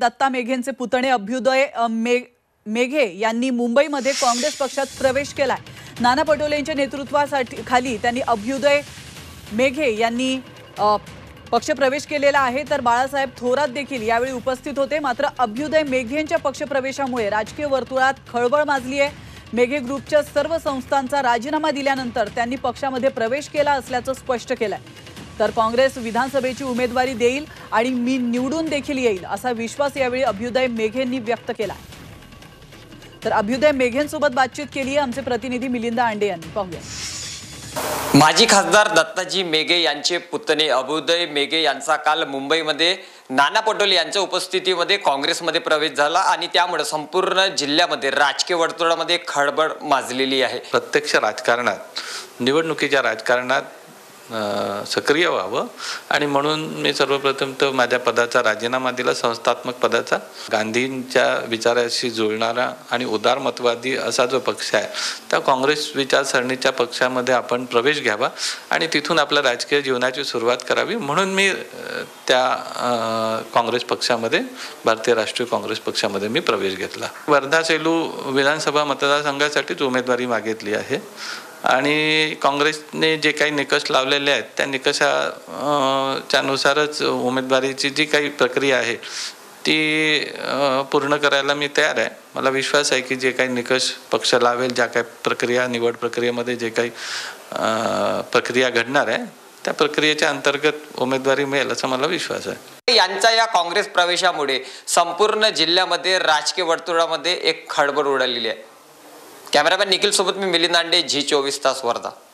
दत्ता मेघेंचे पुतणे अभ्युदय मेघे यांनी मुंबईमध्ये काँग्रेस पक्षात प्रवेश केलाय। नाना पटोलेंच्या नेतृत्वासाठी खाली त्यांनी अभ्युदय मेघे यांनी पक्षप्रवेश केलेला आहे। तर बाळासाहेब थोरात देखील यावेळी उपस्थित होते। मात्र अभ्युदय मेघेंच्या पक्षप्रवेशामुळे राजकीय वर्तुळात खळबळ माजली आहे। मेघे ग्रुपच्या सर्व संस्थांचा राजीनामा दिल्यानंतर त्यांनी पक्षामध्ये प्रवेश केला असल्याचं स्पष्ट केलंय। तर काँग्रेस विधानसभेची उमेदवारी देईल आणि मी निवडून देखील येईल असा विश्वास यावेळी अभ्युदय मेघेंनी व्यक्त केला। तर अभ्युदय मेघेंसोबत बातचीत केली आहे आमचे प्रतिनिधी मिलिंद आंडे यांनी। पाहूया। माजी खासदार दत्ताजी मेघे यांचे पुतणे अभ्युदय मेघे यांचा काल मुंबईमध्ये नाना पटोले यांच्या उपस्थितीमध्ये काँग्रेसमध्ये प्रवेश झाला आणि त्यामुळे संपूर्ण जिल्ह्यामध्ये राजकीय वर्तुळामध्ये खळबळ माजलेली आहे। प्रत्यक्ष राजकारणात निवडणुकीच्या राजकारणात सक्रिय व्हावं आणि म्हणून मी सर्वप्रथम तर माझ्या पदाचा राजीनामा दिला, संस्थात्मक पदाचा। गांधींच्या विचाराशी जुळणारा आणि उदारमतवादी असा जो पक्ष आहे त्या काँग्रेस विचारसरणीच्या पक्षामध्ये आपण प्रवेश घ्यावा आणि तिथून आपल्या राजकीय जीवनाची सुरुवात करावी, म्हणून मी त्या काँग्रेस पक्षामध्ये, भारतीय राष्ट्रीय काँग्रेस पक्षामध्ये मी प्रवेश घेतला। वर्धा सेलू विधानसभा मतदारसंघासाठीच उमेदवारी मागितली आहे आणि काँग्रेसने जे काही निकष लावलेले आहेत त्या निकषाच्या नुसारच उमेदवारीची जी काही प्रक्रिया आहे ती पूर्ण करायला मी तयार आहे। मला विश्वास आहे की जे काही निकष पक्ष लावेल, ज्या काही प्रक्रिया, निवड प्रक्रियेमध्ये जे काही प्रक्रिया घडणार आहे त्या प्रक्रियेच्या अंतर्गत उमेदवारी मिळेल असा मला विश्वास आहे। यांच्या या काँग्रेस प्रवेशामुळे संपूर्ण जिल्ह्यामध्ये राजकीय वर्तुळामध्ये एक खळबळ उडालेली आहे। कॅमेरामॅन निखिल सोबत मी मिलिंद आंडे, झी 24 तास, वर्धा।